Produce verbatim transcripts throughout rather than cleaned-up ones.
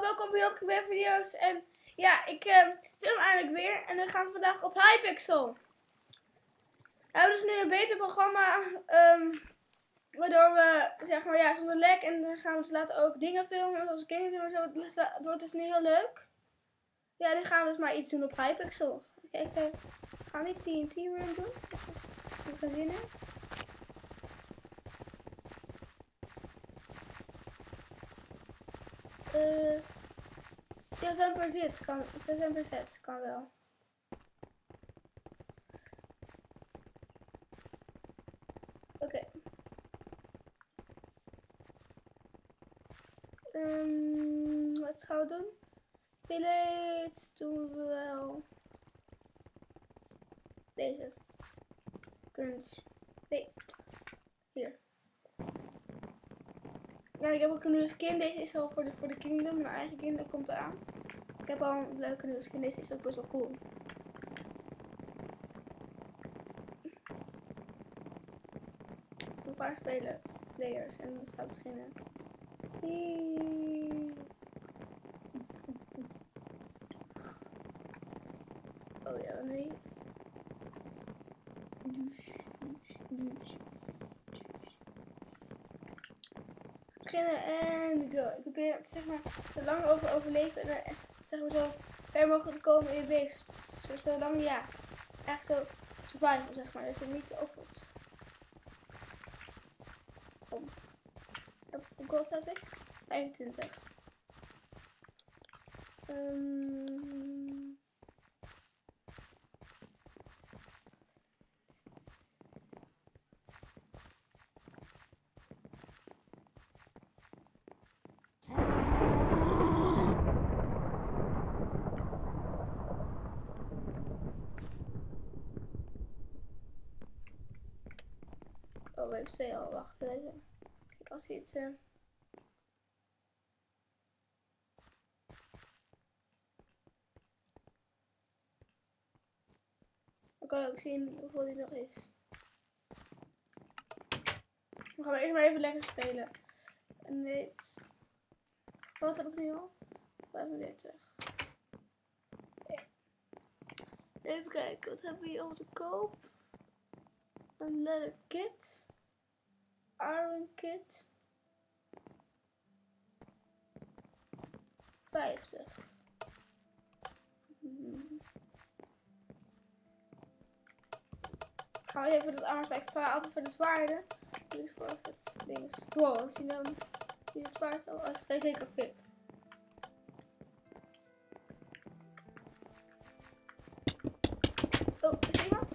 welkom bij ook weer video's. En ja, ik uh, film eigenlijk weer. En we gaan vandaag op Hypixel. We hebben dus nu een beter programma. Um, waardoor we, zeg maar, ja, zonder lek. En dan gaan we dus later ook dingen filmen. Zoals games en zo. Het wordt dus nu heel leuk. Ja, dan gaan we dus maar iets doen op Hypixel. Kijk, uh, gaan we die T N T room doen. Ik heb zin in. Uh, ja, Vampire Z kan, Vampire Z kan wel. Oké. Okay. Um, wat gaan we doen? Village doen we wel. Deze. Crunch. Nee. Hier. Nou, ik heb ook een nieuwe skin. Deze is al voor de, voor de Kingdom. Mijn eigen Kingdom komt eraan. Ik heb al een leuke nieuwe skin. Deze is ook best wel cool. Een paar spelen, players. En dat gaat beginnen. Oh ja, nee. Beginnen en go. Ik probeer zeg maar zo lang over overleven en echt zeg maar zo ver mogelijk komen in je beest. Zo, zo lang ja. Echt zo survival zeg maar. Dus het niet opvalt. Kom. Hoe gold heb ik? vijfentwintig. Um... Oh, we hebben twee al. Wacht even. Kijk, als je het... Uh... Dan kan je ook zien hoeveel die nog is. We gaan eerst maar even lekker spelen. En dit... Wat heb ik nu al? vijfendertig. Ja. Even kijken, wat hebben we hier al te koop? Een leather kit. Iron kit. vijftig. Hmm. Gaan we even voor het armors bij. Ik spaar altijd voor de zwaarden. Dus voor het ding. Wow, zie je dan hier het zwaard? Oh, dat is zeker V I P. Oh, is er iemand?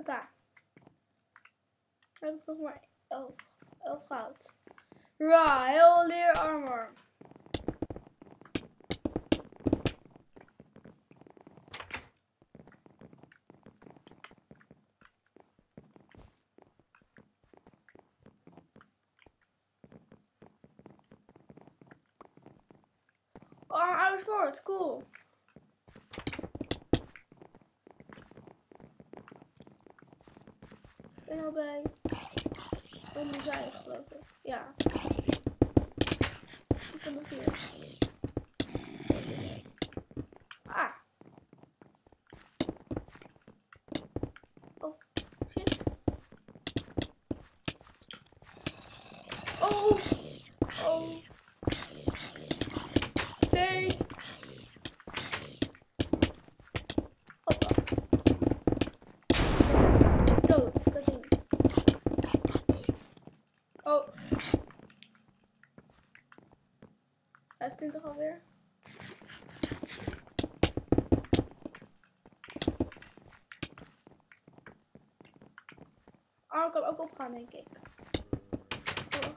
Hoppa. Dan heb ik nog maar elf, elf goud. Ra, heel leer armor. Oh, een oude soort, cool. Ik ben al bij onderzijde geloof ik. Ja. Ik ben nog hier. Ah. Oh, shit. Oh. Oh. Nee. Hoppa. Dood, dat ding. Oh. vijfentwintig alweer. Oh, ik kan ook opgaan, denk ik. Oh.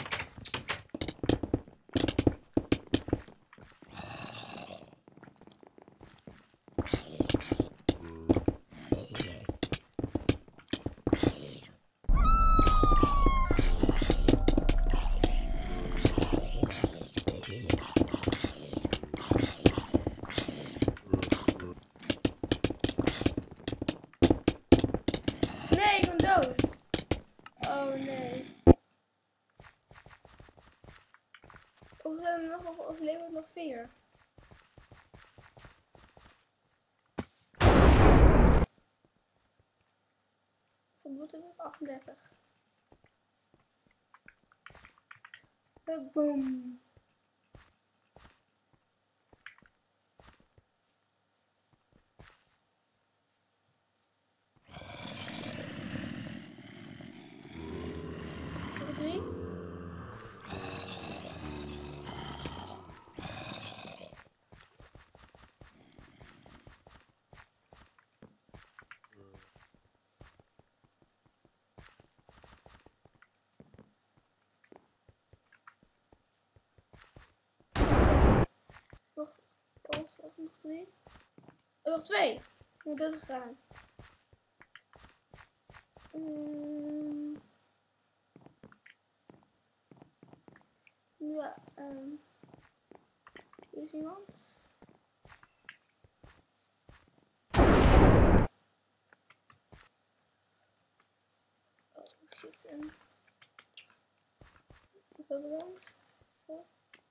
Nee, ik ben dood. Oh nee. Of we hebben nog, of leven er nog vier? Van bloed heb ik achtendertig. Boom. Drie. Nog, nog, nog, nog drie. Oh, nog twee. Ik moet dit gaan. Um, ja, um, hier is iemand. Oh shit. Um, zo de langs. Zo.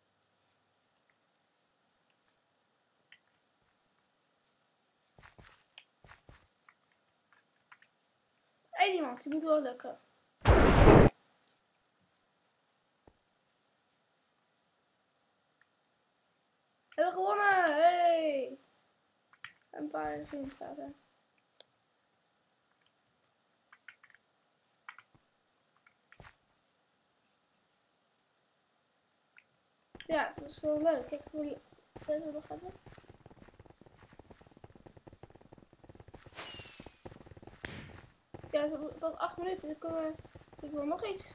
Eén iemand, die moet wel lukken. We hebben gewonnen! Hey! Een paar zin staat er. Ja, dat is wel leuk. Kijk hoe we nog hebben. Ja, tot acht minuten. Dan kunnen we. Ik wil nog iets.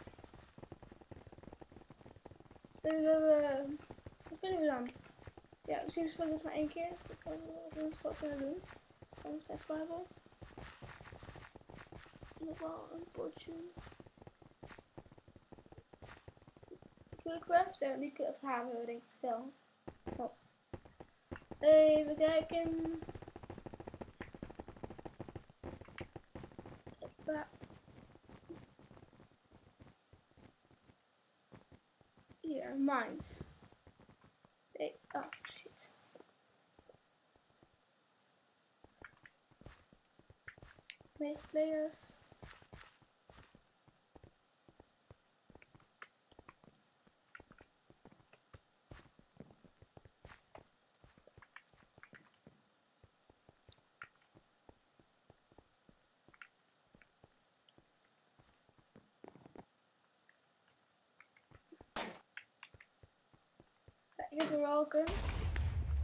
Dus, uh, wat kunnen we dan? Ja, misschien spelen we het maar één keer. Ik kan het zo kunnen doen. Ik kan nog tijd voor hebben. Nog wel een potje. Quillcraft en die dat hebben we denk ik wel. Nog. Even kijken. Hoppa. Hier, mines. Nee, oh shit. Make players. Ik heb er wel ook een.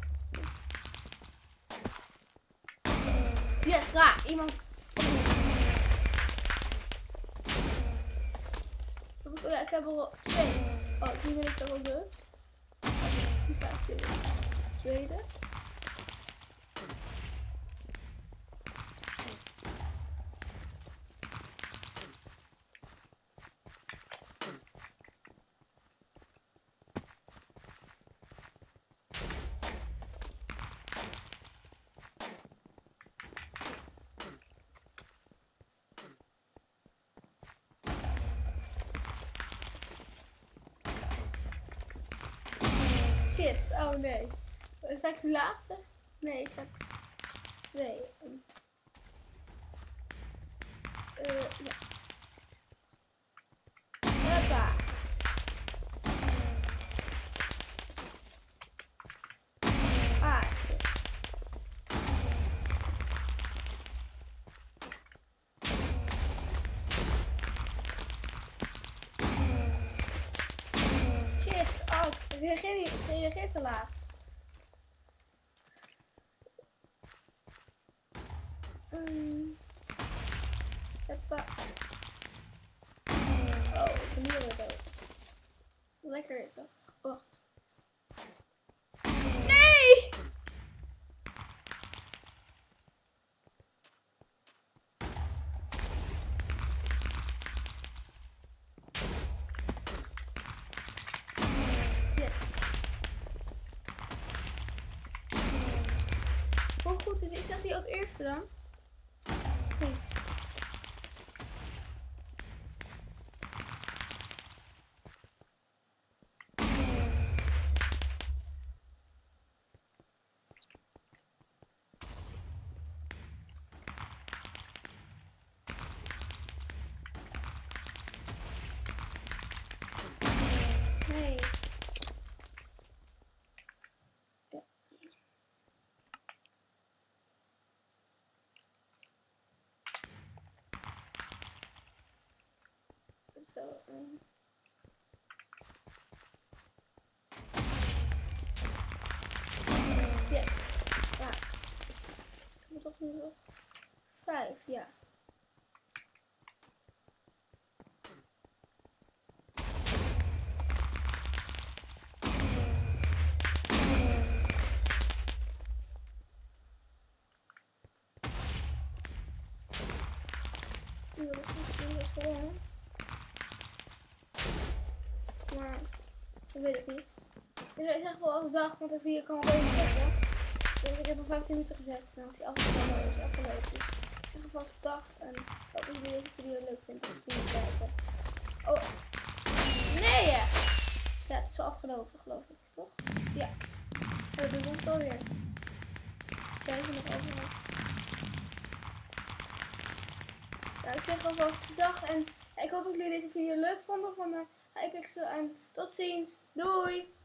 Yes, raak. Iemand. Oh ja, ik heb er al twee. Oh, die ben ik er al dood. Nu sta ik weer in de tweede. Shit, oh nee. Is ik de laatste? Nee, ik heb twee. Uh, ja. Hoppa. Ah, shit. Shit, oh, ik reageer, niet, ik reageer te laat. Um, hoppa. Oh, ik ben nu weer dood. Lekker is dat. Wacht. Nee! Yes. Hoe goed is, is dat hij ook eerste dan? Niet. Nee. Ja. Zo. Um. Yes. Ja. Ik moet toch nu nog vijf, ja. Ja, dat is misschien best wel lang. Maar dat weet ik niet. Ik zeg wel als dag, want de video kan wel even stoppen. Dus ik heb nog vijftien minuten gezet. En als die afgelopen is, afgelopen. Dus ik zeg alvast dag. En hoop dat jullie deze video leuk vindt. Dus niet kijken. Oh. Nee! Ja, het is al afgelopen, geloof ik. Toch? Ja. Dat doen we het alweer. Kijken nog overal. Nou, ik zeg alvast dag. En ik hoop dat jullie deze video leuk vonden van de Hypixel. En tot ziens. Doei!